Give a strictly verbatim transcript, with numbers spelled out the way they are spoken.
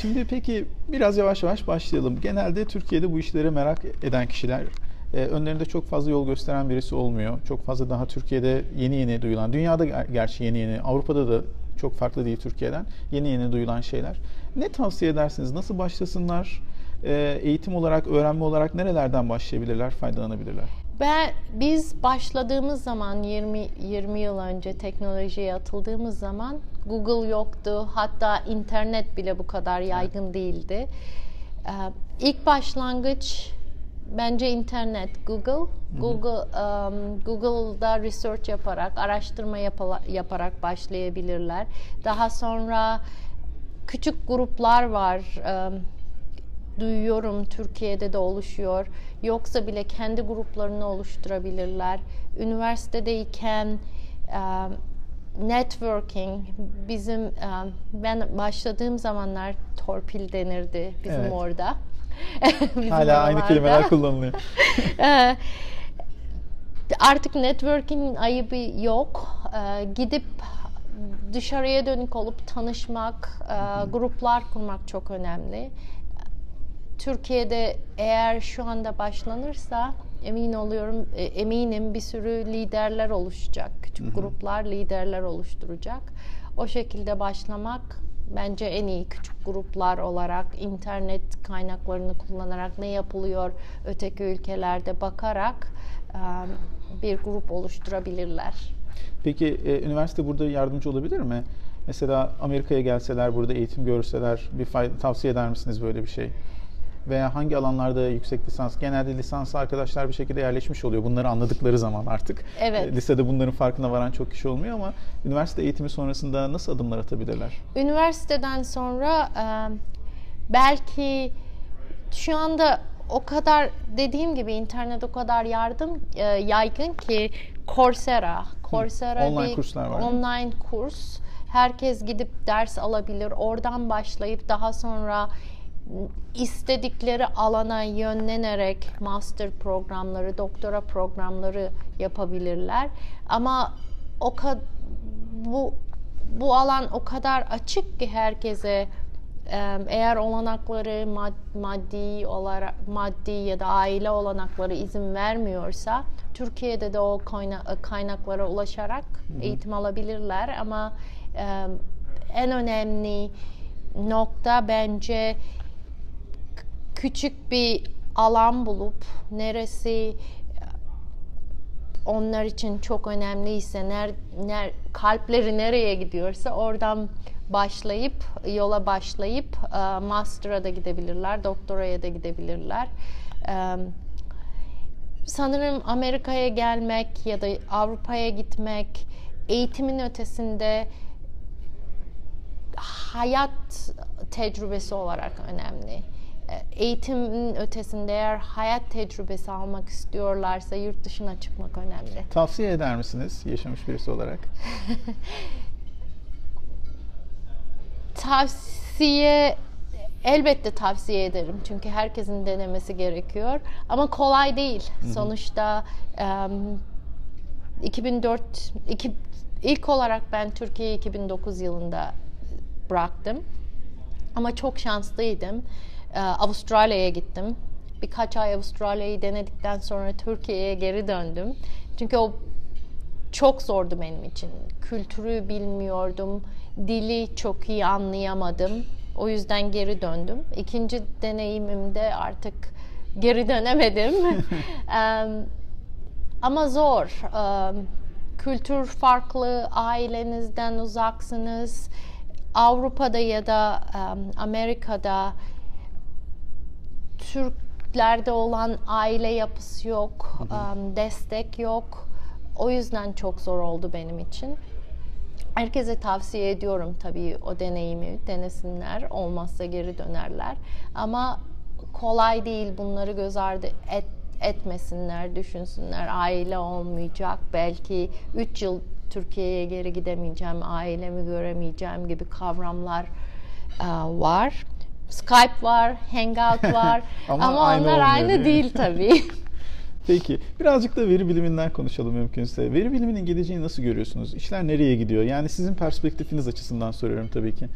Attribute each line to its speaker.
Speaker 1: Şimdi peki biraz yavaş yavaş başlayalım. Genelde Türkiye'de bu işlere merak eden kişiler e, önlerinde çok fazla yol gösteren birisi olmuyor. Çok fazla daha Türkiye'de yeni yeni duyulan, dünyada ger- gerçi yeni yeni, Avrupa'da da çok farklı değil Türkiye'den, yeni yeni duyulan şeyler. Ne tavsiye edersiniz? Nasıl başlasınlar? E, eğitim olarak, öğrenme olarak nerelerden başlayabilirler, faydalanabilirler?
Speaker 2: Ben biz başladığımız zaman yirmi yirmi yıl önce teknolojiye atıldığımız zaman Google yoktu. Hatta internet bile bu kadar yaygın değildi. Ee, ilk başlangıç bence internet, Google. Google um, Google'da research yaparak, araştırma yapala, yaparak başlayabilirler. Daha sonra küçük gruplar var. Um, Duyuyorum Türkiye'de de oluşuyor. Yoksa bile kendi gruplarını oluşturabilirler. Üniversitedeyken um, networking bizim um, ben başladığım zamanlar torpil denirdi bizim
Speaker 1: Evet.
Speaker 2: orada. Bizim
Speaker 1: Hala aynı
Speaker 2: oralarda.
Speaker 1: kelimeler kullanılıyor.
Speaker 2: Ee, Artık networking ayıbı yok. Ee, gidip dışarıya dönük olup tanışmak, e, gruplar kurmak çok önemli. Türkiye'de eğer şu anda başlanırsa emin oluyorum, e, eminim bir sürü liderler oluşacak. Küçük
Speaker 1: Hı hı.
Speaker 2: gruplar liderler oluşturacak. O şekilde başlamak bence en iyi, küçük gruplar olarak internet kaynaklarını kullanarak ne yapılıyor öteki ülkelerde bakarak e, bir grup oluşturabilirler.
Speaker 1: Peki e, üniversite burada yardımcı olabilir mi? Mesela Amerika'ya gelseler, burada eğitim görseler bir fayda, tavsiye eder misiniz böyle bir şey? Veya hangi alanlarda yüksek lisans, genelde lisanslı arkadaşlar bir şekilde yerleşmiş oluyor. Bunları anladıkları zaman artık.
Speaker 2: Evet.
Speaker 1: E, lisede bunların farkına varan çok kişi olmuyor ama üniversite eğitimi sonrasında nasıl adımlar atabilirler?
Speaker 2: Üniversiteden sonra e, belki şu anda o kadar dediğim gibi internet o kadar yardım e, yaygın ki Coursera, Coursera
Speaker 1: Online
Speaker 2: bir
Speaker 1: kurslar var, değil mi?
Speaker 2: online kurs. Herkes gidip ders alabilir. Oradan başlayıp daha sonra istedikleri alana yönlenerek master programları, doktora programları yapabilirler. Ama o kadar bu bu alan o kadar açık ki herkese, eğer olanakları maddi olarak maddi ya da aile olanakları izin vermiyorsa Türkiye'de de o kaynaklara ulaşarak eğitim alabilirler. Ama en önemli nokta bence küçük bir alan bulup neresi onlar için çok önemliyse, ner, ner, kalpleri nereye gidiyorsa oradan başlayıp, yola başlayıp master'a da gidebilirler, doktoraya da gidebilirler. Sanırım Amerika'ya gelmek ya da Avrupa'ya gitmek eğitimin ötesinde hayat tecrübesi olarak önemli. Eğitimin ötesinde eğer hayat tecrübesi almak istiyorlarsa yurt dışına çıkmak önemli.
Speaker 1: Tavsiye eder misiniz yaşamış birisi olarak?
Speaker 2: Tavsiye elbette tavsiye ederim. Çünkü herkesin denemesi gerekiyor. Ama kolay değil. Hı hı. Sonuçta um, iki bin dört iki, ilk olarak ben Türkiye'yi iki bin dokuz yılında bıraktım. Ama çok şanslıydım. Avustralya'ya gittim. Birkaç ay Avustralya'yı denedikten sonra Türkiye'ye geri döndüm. Çünkü o çok zordu benim için. Kültürü bilmiyordum. Dili çok iyi anlayamadım. O yüzden geri döndüm. İkinci deneyimimde artık geri dönemedim. um, ama zor. Um, kültür farklı, ailenizden uzaksınız. Avrupa'da ya da um, Amerika'da Türklerde olan aile yapısı yok, hı hı. Um, destek yok. O yüzden çok zor oldu benim için. Herkese tavsiye ediyorum tabii o deneyimi denesinler, olmazsa geri dönerler. Ama kolay değil, bunları göz ardı et, etmesinler, düşünsünler. Aile olmayacak, belki üç yıl Türkiye'ye geri gidemeyeceğim, ailemi göremeyeceğim gibi kavramlar uh, var. Skype var, Hangout var ama, ama
Speaker 1: aynı
Speaker 2: onlar aynı
Speaker 1: değil,
Speaker 2: değil tabii.
Speaker 1: Peki, birazcık da veri biliminden konuşalım mümkünse. Veri biliminin geleceğini nasıl görüyorsunuz? İşler nereye gidiyor? Yani sizin perspektifiniz açısından soruyorum tabii ki.